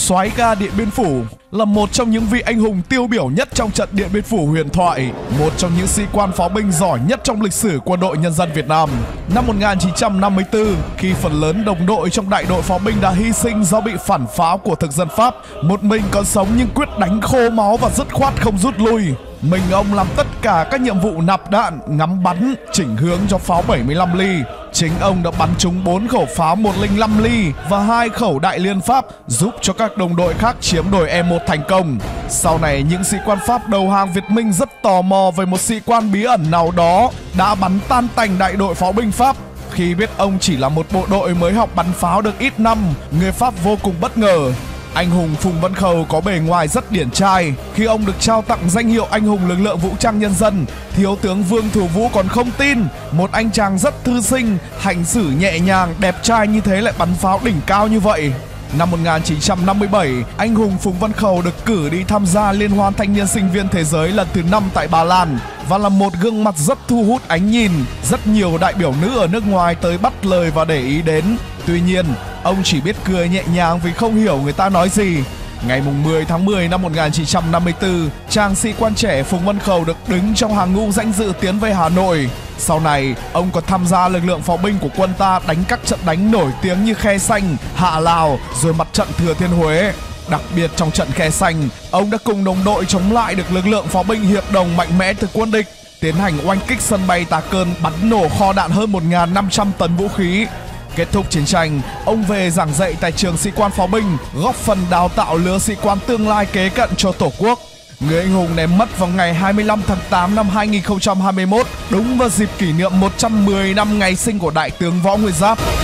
Soái ca Điện Biên Phủ là một trong những vị anh hùng tiêu biểu nhất trong trận Điện Biên Phủ huyền thoại, một trong những sĩ quan pháo binh giỏi nhất trong lịch sử Quân đội Nhân dân Việt Nam. Năm 1954, khi phần lớn đồng đội trong đại đội pháo binh đã hy sinh do bị phản pháo của thực dân Pháp, một mình còn sống nhưng quyết đánh khô máu và dứt khoát không rút lui. Mình ông làm tất cả các nhiệm vụ nạp đạn, ngắm bắn, chỉnh hướng cho pháo 75 ly. Chính ông đã bắn trúng 4 khẩu pháo 105 ly và 2 khẩu đại liên Pháp, giúp cho các đồng đội khác chiếm đồi E1 thành công. Sau này, những sĩ quan Pháp đầu hàng Việt Minh rất tò mò về một sĩ quan bí ẩn nào đó đã bắn tan tành đại đội pháo binh Pháp. Khi biết ông chỉ là một bộ đội mới học bắn pháo được ít năm, người Pháp vô cùng bất ngờ. Anh hùng Phùng Văn Khầu có bề ngoài rất điển trai. Khi ông được trao tặng danh hiệu anh hùng lực lượng vũ trang nhân dân, thiếu tướng Vương Thủ Vũ còn không tin một anh chàng rất thư sinh, hành xử nhẹ nhàng, đẹp trai như thế lại bắn pháo đỉnh cao như vậy. Năm 1957, anh hùng Phùng Văn Khầu được cử đi tham gia Liên hoan thanh niên sinh viên thế giới lần thứ 5 tại Ba Lan và là một gương mặt rất thu hút ánh nhìn. Rất nhiều đại biểu nữ ở nước ngoài tới bắt lời và để ý đến. Tuy nhiên, ông chỉ biết cười nhẹ nhàng vì không hiểu người ta nói gì. Ngày 10 tháng 10 năm 1954, chàng sĩ quan trẻ Phùng Văn Khầu được đứng trong hàng ngũ danh dự tiến về Hà Nội. Sau này, ông còn tham gia lực lượng pháo binh của quân ta đánh các trận đánh nổi tiếng như Khe Xanh, Hạ Lào, rồi mặt trận Thừa Thiên Huế. Đặc biệt trong trận Khe Xanh, ông đã cùng đồng đội chống lại được lực lượng pháo binh hiệp đồng mạnh mẽ từ quân địch, tiến hành oanh kích sân bay Tà Cơn, bắn nổ kho đạn hơn 1.500 tấn vũ khí. Kết thúc chiến tranh, ông về giảng dạy tại trường sĩ quan pháo binh, góp phần đào tạo lứa sĩ quan tương lai kế cận cho Tổ quốc. Người anh hùng này mất vào ngày 25 tháng 8 năm 2021, đúng vào dịp kỷ niệm 110 năm ngày sinh của Đại tướng Võ Nguyên Giáp.